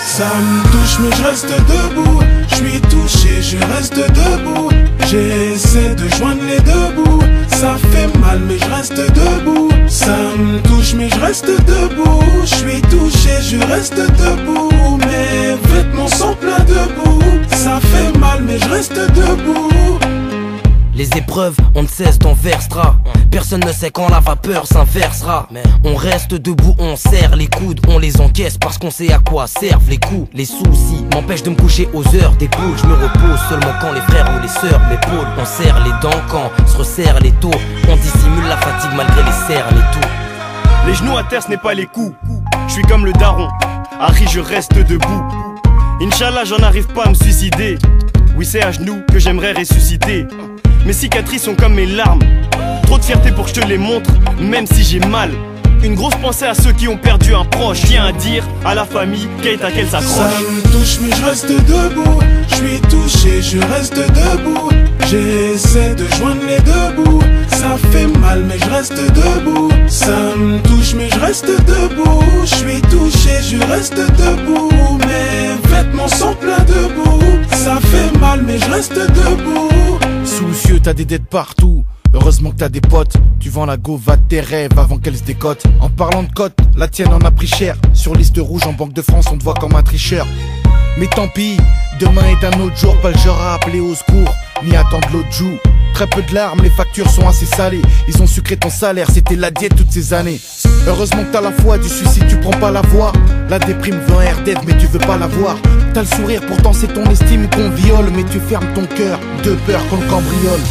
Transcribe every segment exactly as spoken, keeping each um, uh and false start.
Ça me touche mais je reste debout. Je suis touché, je reste debout. J'essaie de joindre les deux bouts. Ça fait mal mais je reste debout. Ça me touche mais je reste debout. Je suis touché, je reste debout. Mes vêtements sont pleins de boue. Ça fait mal mais je reste debout. Les épreuves, on ne cesse d'en versera. Personne ne sait quand la vapeur s'inversera. On reste debout, on serre les coudes, on les encaisse parce qu'on sait à quoi servent les coups. Les soucis m'empêchent de me coucher aux heures des poules. Je me repose seulement quand les frères ou les sœurs m'épaulent. On serre les dents quand se resserrent les taux. On dissimule la fatigue malgré les cernes et tout. Les genoux à terre, ce n'est pas les coups. Je suis comme le daron, Harry, je reste debout. Inch'Allah, j'en arrive pas à me suicider. Oui, c'est à genoux que j'aimerais ressusciter. Mes cicatrices sont comme mes larmes. Trop de fierté pour que je te les montre, même si j'ai mal. Une grosse pensée à ceux qui ont perdu un proche. Tiens à dire à la famille Keita qu'elle s'accroche. Ça me touche mais je reste debout. Je suis touché, je reste debout. J'essaie de joindre les deux bouts. Ça fait mal mais je reste debout. Ça me touche mais je reste debout. Je suis touché, je reste debout. Mes vêtements sont pleins de boue. Ça fait mal mais je reste debout. Soucieux, t'as des dettes partout. Heureusement que t'as des potes. Tu vends la go, va de tes rêves avant qu'elle se décote. En parlant de cote, la tienne en a pris cher. Sur liste rouge en Banque de France, on te voit comme un tricheur. Mais tant pis, demain est un autre jour. Pas le genre à appeler au secours, ni attendre l'autre joue. Très peu de larmes, les factures sont assez salées. Ils ont sucré ton salaire, c'était la diète toutes ces années. Heureusement que t'as la foi, du suicide tu prends pas la voie. La déprime veut un R D F mais tu veux pas la voir. T'as le sourire, pourtant c'est ton estime qu'on viole. Mais tu fermes ton cœur, de peur qu'on le cambriole.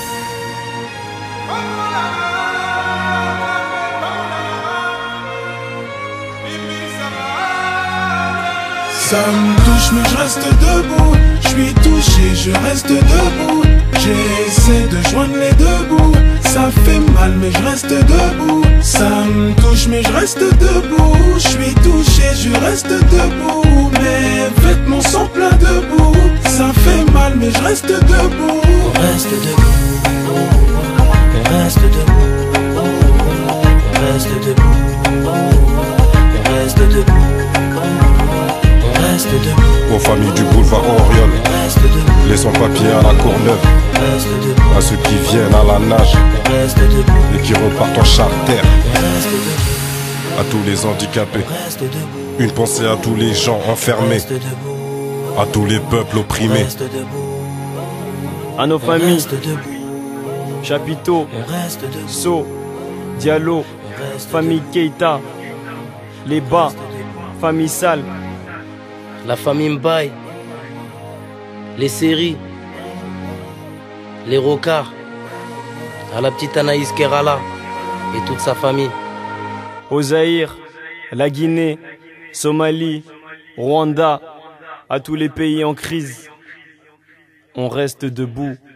Ça me touche mais je reste debout. Je suis touché, je reste debout. J'essaie de joindre les deux bouts. Ça fait mal mais je reste debout. Ça me touche mais je reste debout. Je suis touché, je reste debout. Mes vêtements sont pleins de boue. Ça fait mal mais je reste debout. On reste debout. On reste debout. On reste debout. On reste debout. Aux familles du boulevard Oriol, les sans-papiers à la Courneuve, à ceux qui viennent à la nage et qui repartent en charter, à tous les handicapés, une pensée à tous les gens enfermés, à tous les peuples opprimés, à nos familles, Chapiteau, So, Diallo, famille Keita, les Bas, famille Sal, la famille Mbaye, les séries, les Rocards, à la petite Anaïs Kerala et toute sa famille. Au Zaïre, la Guinée, Somalie, Rwanda, à tous les pays en crise, on reste debout.